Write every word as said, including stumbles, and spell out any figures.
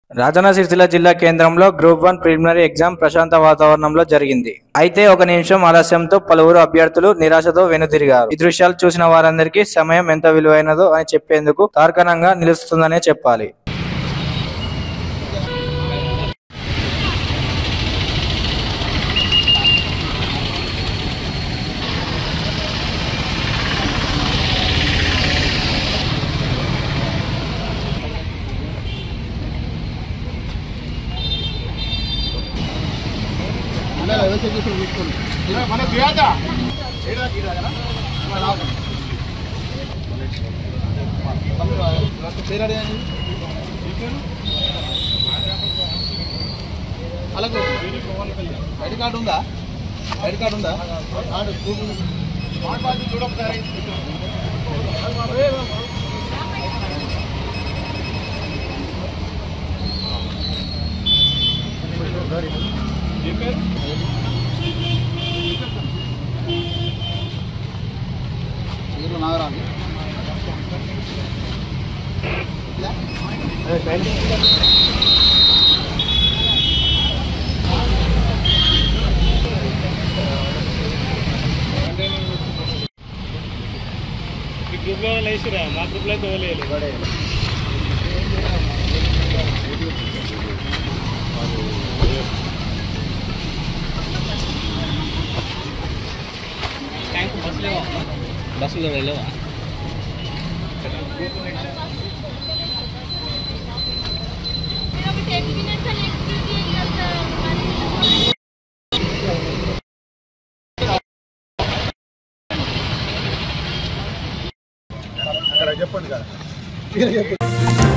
రాజన్న సిరిసిల్ల జిల్లా కేంద్రంలో group one preliminary exam ప్రశాంత వాతావరణంలో జరిగింది. అయితే ఒక నిమిషం ఆలస్యంతో పలువురు అభ్యర్థులు నిరాశతో వెనుదిరిగారు. ఈ దృశ్యాలు చూసిన వారందరికీ సమయం ఎంత విలువైనదో అని చెప్పేందుకు తార్కాణంగా నిలుస్తుందనే చెప్పాలి. మన దియాదా అలాగే ఐడి కార్డు ఉందా ఐడి కార్డు ఉందా చూడొకసారి నాగరాజు గ్రూప్ లో వేసిరా మా గ్రూప్ లో అయితే తోలేదు బస్సులో వెళ్ళవా అక్కడ చెప్పండి కదా.